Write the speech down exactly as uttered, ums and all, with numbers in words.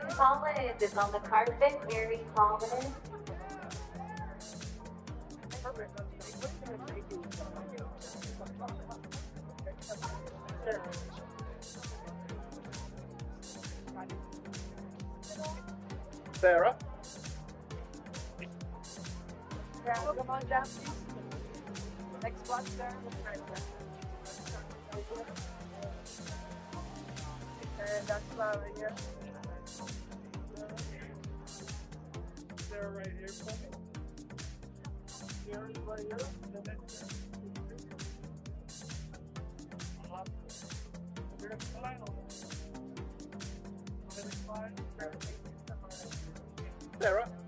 Collins is on the carpet. Mary Collins. Sarah. Sarah, come on down, please. Next one, Sarah. And that's Clara here. Sarah right here for me. Sarah's right here. And then Sarah. Here's the final. Sarah.